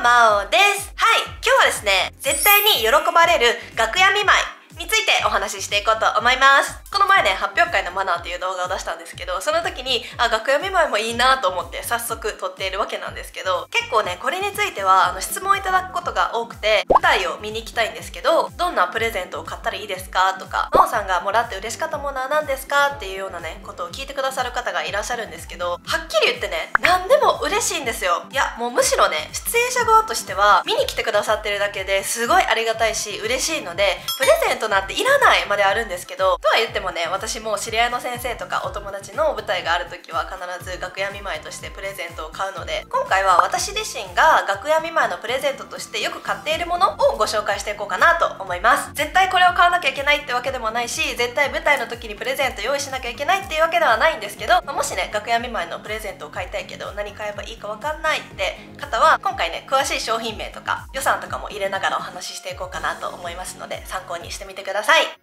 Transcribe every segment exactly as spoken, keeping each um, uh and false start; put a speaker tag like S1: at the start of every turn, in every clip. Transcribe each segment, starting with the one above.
S1: まおです。はい、今日はですね、絶対に喜ばれる楽屋見舞いについてお話ししていこうと思います。この前ね、発表会のマナーっていう動画を出したんですけど、その時にあ楽屋見舞いもいいなと思って早速撮っているわけなんですけど、結構ねこれについてはあの質問いただくことが多くて、舞台を見に行きたいんですけどどんなプレゼントを買ったらいいですかとか、真央さんがもらって嬉しかったものは何ですかっていうようなねことを聞いてくださる方がいらっしゃるんですけど、はっきり言ってね何でも嬉しいんですよ。いやもうむしろね、出演者側としては見に来てくださってるだけですごいありがたいし嬉しいので、プレゼントなんていらないまであるんですけど、とは言ってもね、私も知り合いの先生とかお友達の舞台がある時は必ず楽屋見舞いとしてプレゼントを買うので、今回は私自身が楽屋見舞いのプレゼントとしてよく買っているものをご紹介していこうかなと思います。絶対これを買わなきゃいけないってわけでもないし、絶対舞台の時にプレゼント用意しなきゃいけないっていうわけではないんですけど、もしね楽屋見舞いのプレゼントを買いたいけど何買えばいいかわかんないって方は、今回ね詳しい商品名とか予算とかも入れながらお話ししていこうかなと思いますので、参考にしてみてください。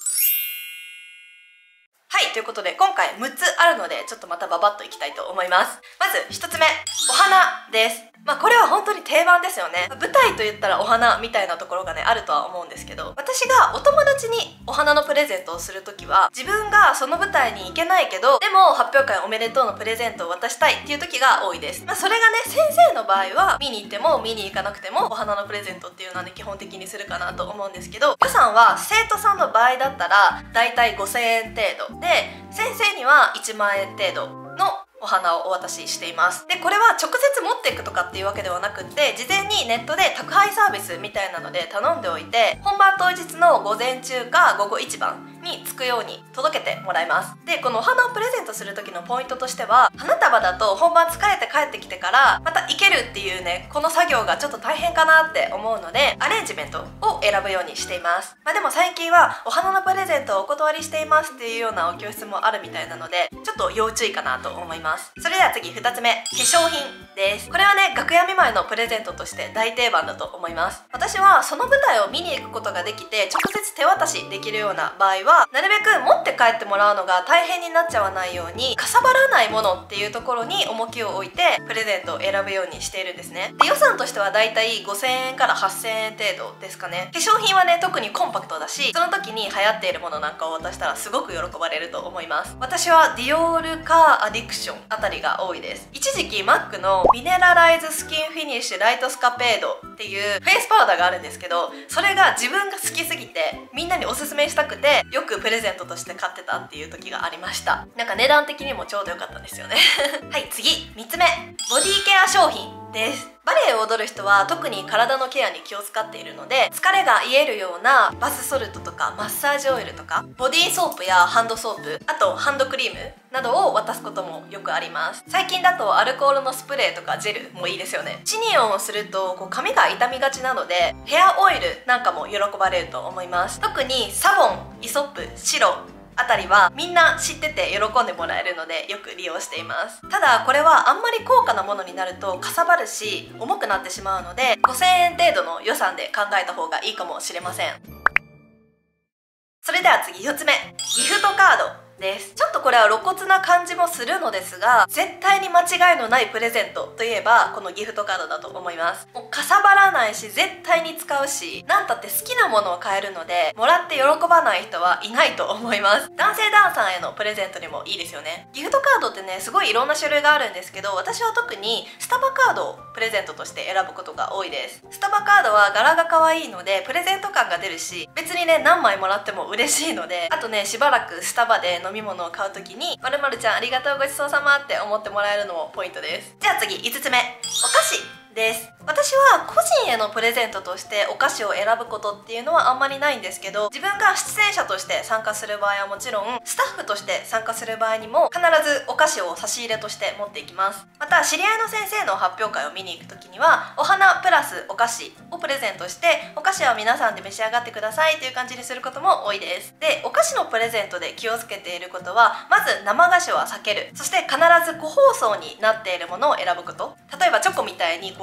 S1: はい、ということで今回むっつあるので、ちょっとまたババッといきたいと思います。まずひとつめ、お花です。まあこれは本当に定番ですよね。舞台と言ったらお花みたいなところがねあるとは思うんですけど、私がお友達にお花のプレゼントをするときは、自分がその舞台に行けないけどでも発表会おめでとうのプレゼントを渡したいっていう時が多いです。まあそれがね、先生の場合は見に行っても見に行かなくてもお花のプレゼントっていうのはね基本的にするかなと思うんですけど、予算は生徒さんの場合だったらだいたいごせんえん程度で、先生にはいちまんえん程度のお花をお渡ししています。でこれは直接持っていくとかっていうわけではなくって、事前にネットで宅配サービスみたいなので頼んでおいて、本番当日の午前中か午後一番に着くように届けてもらいます。でこのお花をプレゼントする時のポイントとしては、花束だと本番疲れて帰ってきてからまた行けるっていうね、この作業がちょっと大変かなって思うので、アレンジメントを選ぶようにしています。まあでも最近はお花のプレゼントをお断りしていますっていうようなお教室もあるみたいなので、ちょっと要注意かなと思います。それでは次ふたつめ、化粧品です。これはね楽屋見舞いのプレゼントとして大定番だと思います。私はその舞台を見に行くことができて直接手渡しできるような場合は、なるべく持って帰ってもらうのが大変になっちゃわないように、かさばらないものっていうところに重きを置いてプレゼントを選ぶようにしているんですね。で予算としてはだいたいごせんえんからはっせんえん程度ですかね。化粧品はね特にコンパクトだし、その時に流行っているものなんかを渡したらすごく喜ばれると思います。私はディオールかアディクションあたりが多いです。一時期マックのミネラライズスキンフィニッシュライトスカペードっていうフェイスパウダーがあるんですけど、それが自分が好きすぎてみんなにおすすめしたくて、よくプレゼントとして買ってたっていう時がありました。なんか値段的にもちょうどよかったんですよねはい次みっつめ、ボディケア商品です。バレエを踊る人は特に体のケアに気を使っているので、疲れが癒えるようなバスソルトとかマッサージオイルとかボディーソープやハンドソープ、あとハンドクリームなどを渡すこともよくあります。最近だとアルコールのスプレーとかジェルもいいですよね。チニオンをするとこう髪が傷みがちなので、ヘアオイルなんかも喜ばれると思います。特にサボン、イソップ、白あたりはみんな知ってて喜んでもらえるのでよく利用しています。ただこれはあんまり高価なものになるとかさばるし重くなってしまうので、ごせんえん程度の予算で考えた方がいいかもしれません。それでは次よっつめ、ギフトカードです。ちょっとこれは露骨な感じもするのですが、絶対に間違いのないプレゼントといえばこのギフトカードだと思います。もうかさばらないし絶対に使うし、なんたって好きなものを買えるので、もらって喜ばない人はいないと思います。男性ダンサーへのプレゼントにもいいですよね。ギフトカードってねすごいいろんな種類があるんですけど、私は特にスタバカードをプレゼントとして選ぶことが多いです。スタバカードは柄が可愛いのでプレゼント感が出るし、別にね何枚もらっても嬉しいので、あとねしばらくスタバで飲み物を買う時に「まるまるちゃんありがとうごちそうさま」って思ってもらえるのもポイントです。じゃあ次いつつめ、お菓子です。私は個人へのプレゼントとしてお菓子を選ぶことっていうのはあんまりないんですけど、自分が出演者として参加する場合はもちろん、スタッフとして参加する場合にも必ずお菓子を差し入れとして持っていきます。また知り合いの先生の発表会を見に行く時には、お花プラスお菓子をプレゼントして、お菓子は皆さんで召し上がってくださいという感じにすることも多いです。でお菓子のプレゼントで気をつけていることは、まず生菓子は避ける、そして必ず個包装になっているものを選ぶこと。例えばチョコみたいにこう取って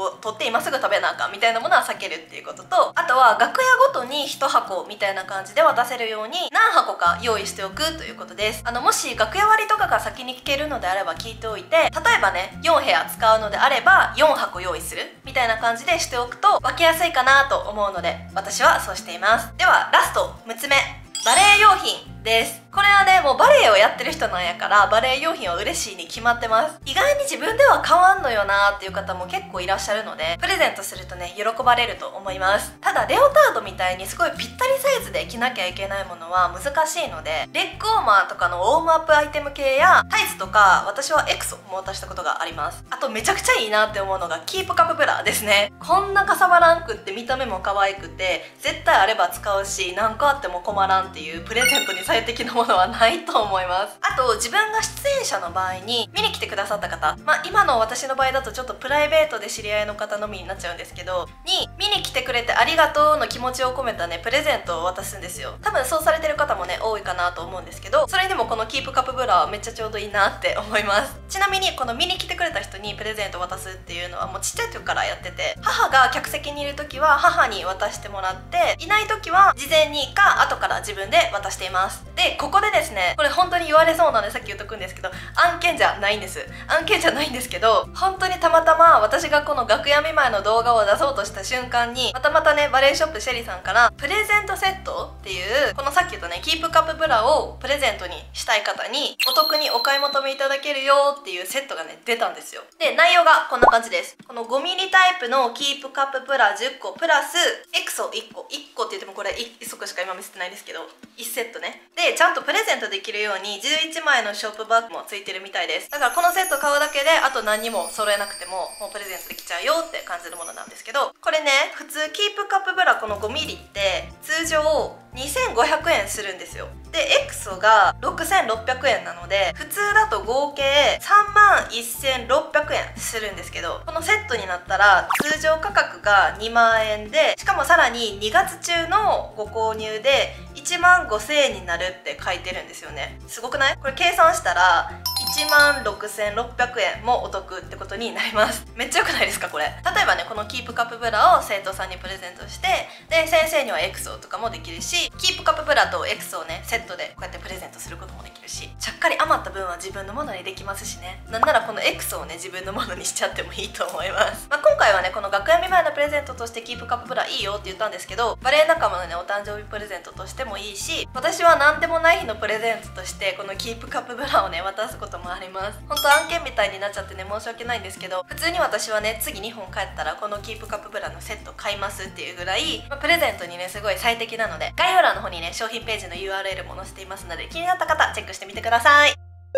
S1: 今すぐ食べなあかんみたいなものは避けるっていうことと、あとは楽屋ごとにいち箱みたいな感じで渡せるように何箱か用意しておくということです。あのもし楽屋割とかが先に聞けるのであれば聞いておいて、例えばねよん部屋使うのであればよん箱用意するみたいな感じでしておくと分けやすいかなと思うので、私はそうしています。ではラストむつめ、バレエ用品です。これはねもうバレエをやってる人なんやからバレエ用品は嬉しいに決まってます。意外に自分では買わんのよなーっていう方も結構いらっしゃるので、プレゼントするとね喜ばれると思います。ただレオタードみたいにすごいぴったりサイズで着なきゃいけないものは難しいので、レッグウォーマーとかのウォームアップアイテム系やタイツとか、私はエクソも渡したことがあります。あとめちゃくちゃいいなって思うのがキープカップブラですね。こんなかさばらんくって見た目も可愛くて絶対あれば使うし何個あっても困らんっていうプレゼントに最適なものはないと思います。あと自分が出演者の場合に見に来てくださった方、まあ今の私の場合だとちょっとプライベートで知り合いの方のみになっちゃうんですけど、に見に来てくれてありがとうの気持ちを込めたねプレゼントを渡すんですよ。多分そうされてる方もね多いかなと思うんですけど、それでもこのキープカップブラはめっちゃちょうどいいなって思います。ちなみにこの見に来てくれた人にプレゼントを渡すっていうのはもうちっちゃい時からやってて、母が客席にいる時は母に渡してもらって、いない時は事前にか後から自分で渡しています。でここでですね、これ本当に言われそうなんでさっき言っとくんですけど、案件じゃないんです。案件じゃないんですけど、本当にたまたま私がこの楽屋見舞いの動画を出そうとした瞬間にまたまたねバレエショップシェリさんからプレゼントセットっていうこのさっき言ったねキープカップブラをプレゼントにしたい方にお得にお買い求めいただけるよっていうセットがね出たんですよ。で内容がこんな感じです。この ごミリ タイプのキープカップブラじゅっこプラスエクソいっこ、いっこって言ってもこれいっそくしか今見せてないんですけどいちセットね。でちゃんとプレゼントできるようにじゅういちまいのショップバッグもついてるみたいです。だからこのセット買うだけであと何にも揃えなくてももうプレゼントできちゃうよって感じるものなんですけど、これね普通キープカップブラこの ごミリ って通常にせんごひゃくえんするんですよ。でエクソがろくせんろっぴゃくえんなので普通だと合計さんまんせんろっぴゃくえんするんですけど、このセットになったら通常価格がにまんえんで、しかもさらににがつ中のご購入でいちまんごせんえんになるって書いてるんですよね。すごくない？これ計算したらいちまんろくせんろっぴゃくえんもお得ってことになります。めっちゃ良くないですかこれ。例えばねこのキープカップブラを生徒さんにプレゼントして、で先生にはエクソとかもできるし、キープカップブラとエクソをねセットでこうやってプレゼントすることもできるし、ちゃっかり余った分は自分のものにできますしね。なんならこのエクソをね自分のものにしちゃってもいいと思います。まあ、今回はねこの楽屋見舞いのプレゼントとしてキープカップブラいいよって言ったんですけど、バレエ仲間のねお誕生日プレゼントとしてもいいし、私は何でもない日のプレゼントとしてこのキープカップブラをね渡すこともあります。本当案件みたいになっちゃってね申し訳ないんですけど、普通に私はね次にほん帰ったらこのキープカップブラのセット買いますっていうぐらい、まあ、プレゼントにねすごい最適なので、概要欄の方にね商品ページの ユーアールエル も載せていますので、気になった方チェックしてみてください。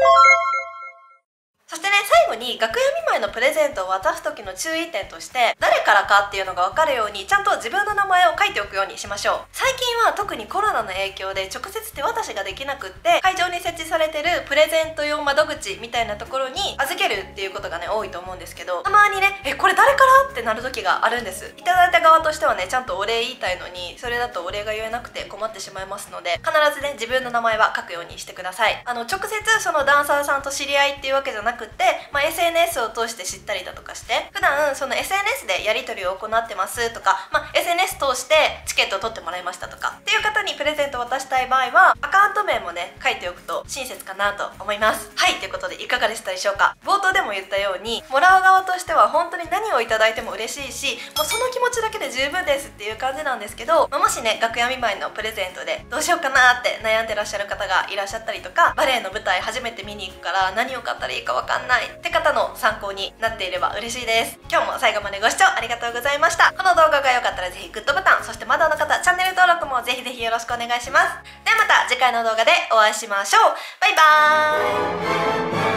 S1: そしてね最後に楽屋見舞いのプレゼントを渡す時の注意点として、誰からかっていうのが分かるようにちゃんと自分の名前を書いておくようにしましょう。最近は特にコロナの影響で直接手渡しができなくって、会場に設置されてるプレゼント用窓口みたいなところに預けるっていうことがね多いと思うんですけど、たまにねえこれ誰からってなる時があるんです。いただいた側としてはねちゃんとお礼言いたいのに、それだとお礼が言えなくて困ってしまいますので、必ずね自分の名前は書くようにしてください。あの直接そのダンサーさんと知り合いっていうわけじゃなくって、まあ、エスエヌエス を通して知ったりだとかして、普段その エスエヌエス でやり取りを行ってますとか、まあ、エスエヌエス 通してチケットを取ってもらいましたとかっていう方にプレゼントを渡したい場合はアカウント名もね書いておくと親切かなと思います。はい、ということでいかがでしたでしょうか。冒頭でも言ったようにもらう側としては本当に何をいただいても嬉しいし、もうその気持ちだけで十分ですっていう感じなんですけど、まあ、もしね楽屋見舞いのプレゼントでどうしようかなって悩んでらっしゃる方がいらっしゃったりとか、バレエの舞台初めて見に行くから何を買ったらいいか分かんないって方の参考になっていれば嬉しいです。今日も最後までご視聴ありがとうございました。この動画が良かったらぜひグッドボタン、そしてまだの方チャンネル登録もぜひぜひよろしくお願いします。ではまた次回の動画でお会いしましょう。バイバーイ。